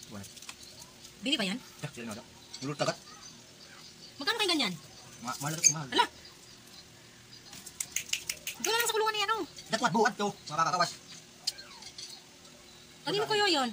Wala. Bini ba yan? Ya, sila nga. Mulot tagat. Magkano kayo ganyan? Mahal na mahal. Ala! Doon na lang sa kulungan niya, ano? Dakwat buhat to, makakakawas. Kanino ko yun?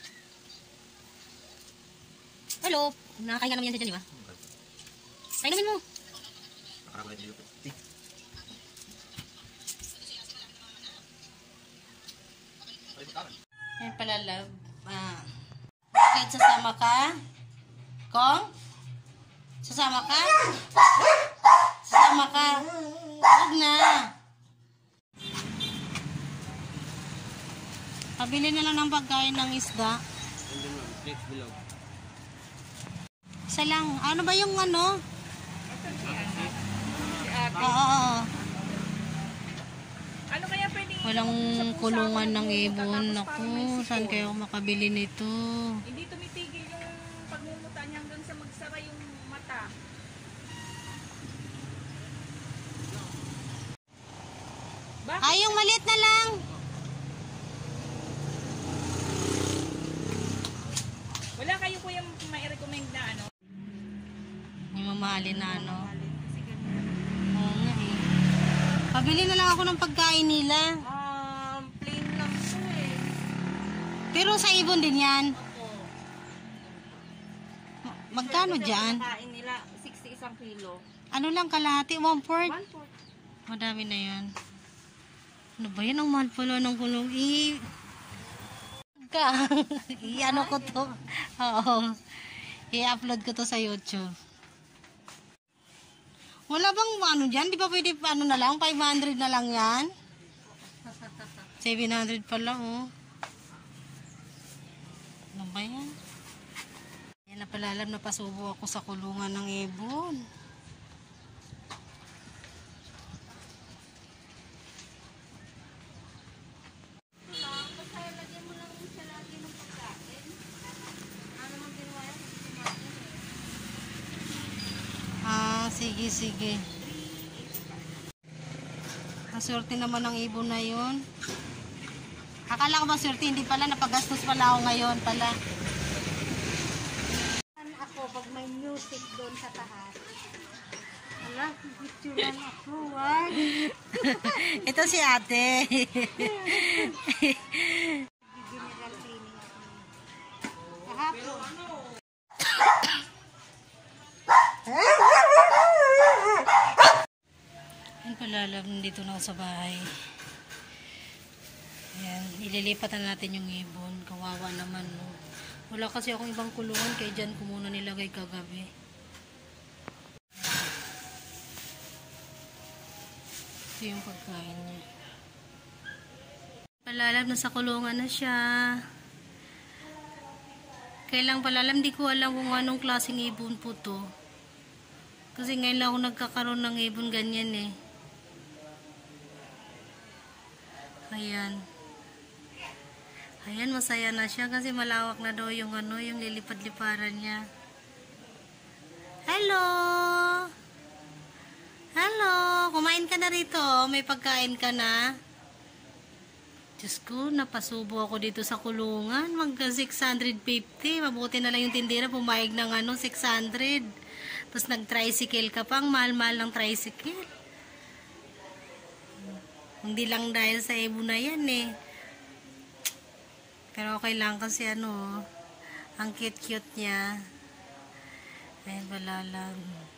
Hello? Nakakahinga naman yan dyan, di ba? Kainumin mo. Nakakakulay na dito. Yan pala, love. Bakit sasama ka? Kong? Sasama ka? Sasama ka? Huwag na. Pabili na lang ng pagkain ng isda. Isa lang. Ano ba yung ano? Oo. Ano kaya pwedeng... Walang kulungan ng ibon. Naku, saan kayo makabili nito? Hindi tumitigil yung pagmumuta niya hanggang sa magsara yung mata. Bakit? Ay, yung maliit na lang. Wala kayo kuya mai-recommend na ano? Yung mamahalin na ano. Oo nga eh. Pabili na lang ako ng pagkain nila. Plain lang to eh. Pero sa ibon din yan. Opo. Magkano dyan? Kain nila 60 isang kilo. Ano lang kalahati? 1/4? 1/4. Madami na yan. Ano ba yan? Ang mahal pala ng kulong. I-ano ko to. Oo. I-upload ko to sa YouTube. Wala bang ano dyan? Di ba pwede ano na lang? 500 na lang yan? 700 pala oh. Ano ba yan? Yan na pala alam na pasubo ako sa kulungan ng ibon. Sige. Maswerte naman ang ibon na yun. Akala ko maswerte, hindi pala. Napagastos pala ako ngayon pala. Ako pag may music doon sa taas. Wala, picturean ako. Wag. Ito si ate. General cleaning ako. Kahapon. Ayun pala, love, nandito na ako sa bahay. Ayan, ililipat na natin yung ibon. Kawawa naman, no. Wala kasi akong ibang kulungan, kaya dyan ko muna nilagay kagabi. Ito yung pagkain niya. Pala, love, nasa kulungan na siya. Kailang pala, love, di ko alam kung anong klaseng ibon po to. Kasi ngayon lang ako nagkakaroon ng ibon ganyan eh. Ayan. Ayan, masaya na siya kasi malawak na daw yung ano, yung lilipad-liparan niya. Hello! Hello! Kumain ka na rito. May pagkain ka na. Diyos ko, napasubo ako dito sa kulungan. Magka 650. Mabuti na lang yung tindera pumayag ng ano, 600. Tapos nag-tricycle ka pang, mahal-mahal ng tricycle. Hindi lang dahil sa ibon na yan eh. Pero okay lang kasi ano, ang cute-cute niya. Ayun pala lang.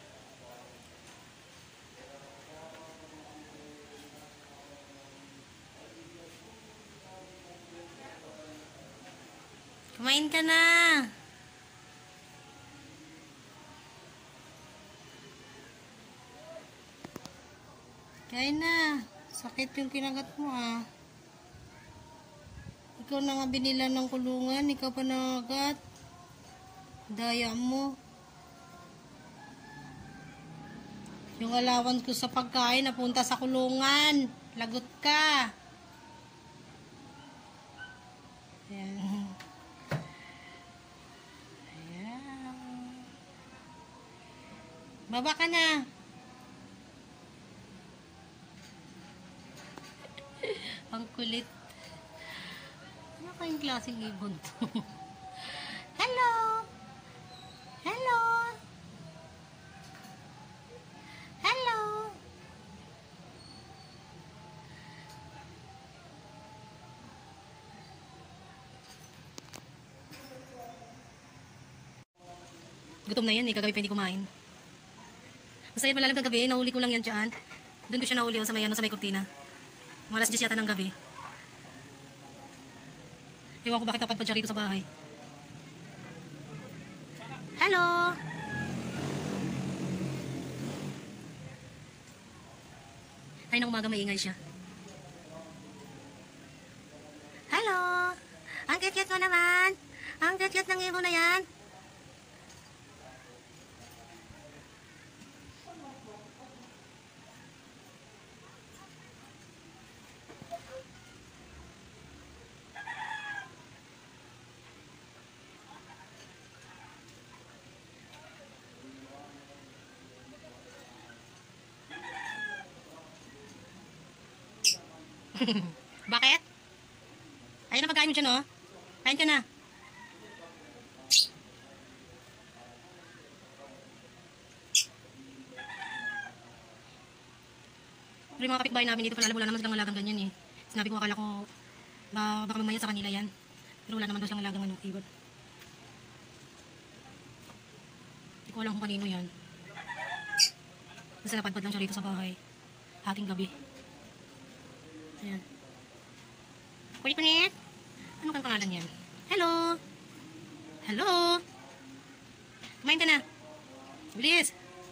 Kumain ka na. Kain na. Sakit yung kinagat mo ah. Ikaw na nga binila ng kulungan. Ikaw pa nangagat. Daya mo. Yung allowance ko sa pagkain napunta sa kulungan. Lagot ka. Ayan. Ayan. Baba ka na. Ang kulit. Ano kayong klaseng ibon to? Gutom na yan eh, kagabi pa hindi kumain. Basta yan malalim kagabi, nahuli ko lang yan dyan. Doon ko siya nahuli sa may, sa may kurtina. Mga alas 10 yata ng gabi. Ewan ko bakit napadpad siya rito sa bahay. Hello! Ay, na umaga maingay siya. Hello! Ang cute-cute mo naman! Ang cute-cute ng ibon na yan! Bakit? Ayun na pagkain mo dyan, oh. Kain ka na. Pero yung mga kapitbahay namin dito, wala naman silang alagang ganyan eh. Sinabi ko, akala ko, baka mamaya sa kanila yan. Pero wala naman daw silang alagang ibon. Hindi ko alam kung kanino yan. Basta napadpad lang siya rito sa bahay. Ating gabi. Ayan. Kulit-kulit. Ano kang pangalan yan? Hello! Hello! Kumain ka na. Bilis!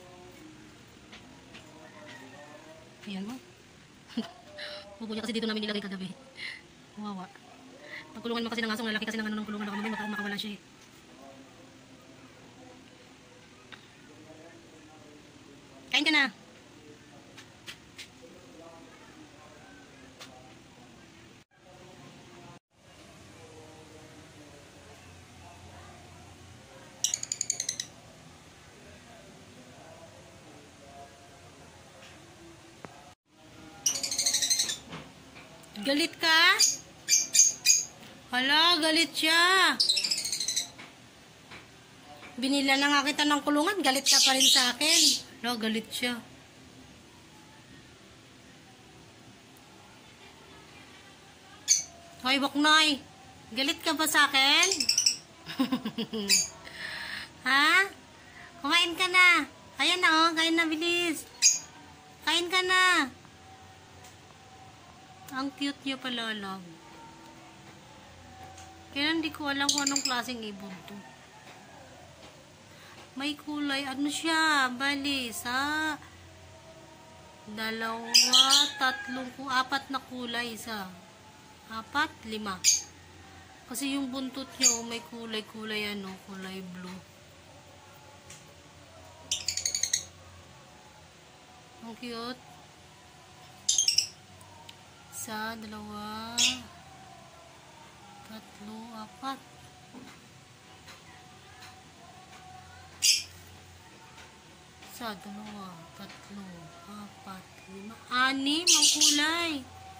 Ayan mo. Bubo niya kasi dito namin nilagay kagabi. Wawa. Pagkulungan mo kasi ng asong lalaki kasi ng ano ng kulungan ako mamay makawala siya eh. Kain ka na. Galit ka? Hala, galit siya. Binila na nga kita ng kulungan, galit ka pa rin sa akin. Hala, galit siya. Hoy, Boknoy. Galit ka ba sa akin? Ha? Kumain ka na. Ayan na oh, kain na bilis. Kain ka na. Ang cute niya pala lang. Kaya hindi ko alam kung anong klaseng ibon to. May kulay. Ano siya? Balis, ha? 2, 3, 4 na kulay. 1, 4, 5. Kasi yung buntot niya, may kulay-kulay ano, kulay blue. Ang cute. 1, 2, 3, 4. 1, 2, 3, 4, 5, 6 ang kulay.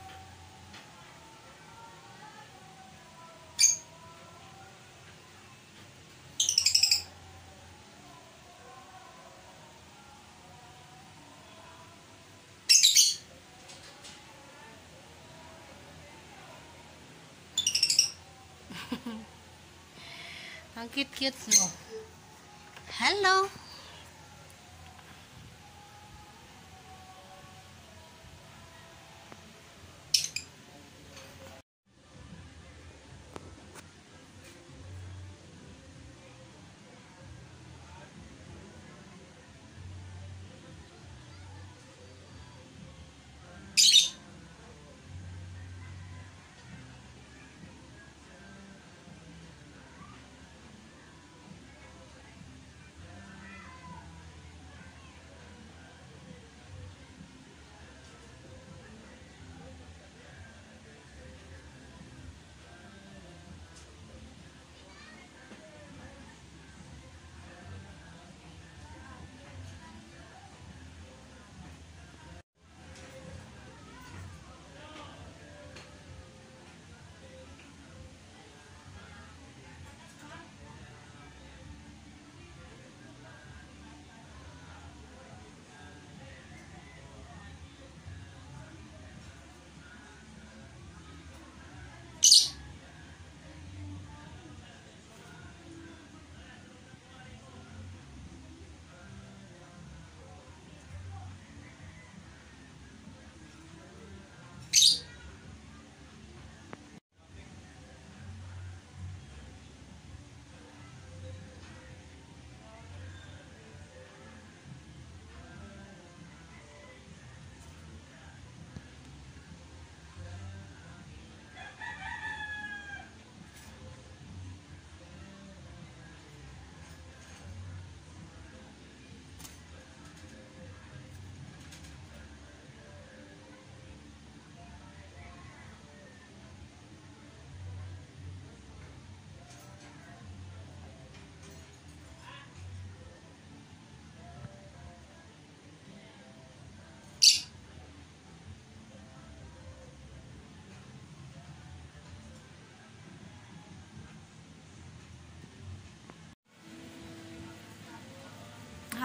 Ang cute-cute mo. Hello!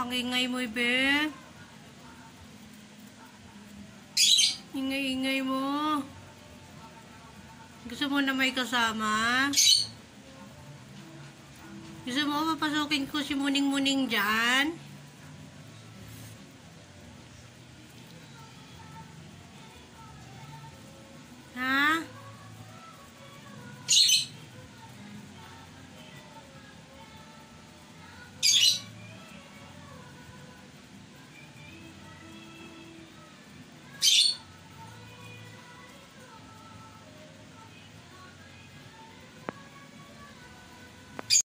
Ang ingay mo, Ibe. Ingay-ingay mo. Gusto mo na may kasama? Gusto mo papasukin ko si Muning-Muning dyan?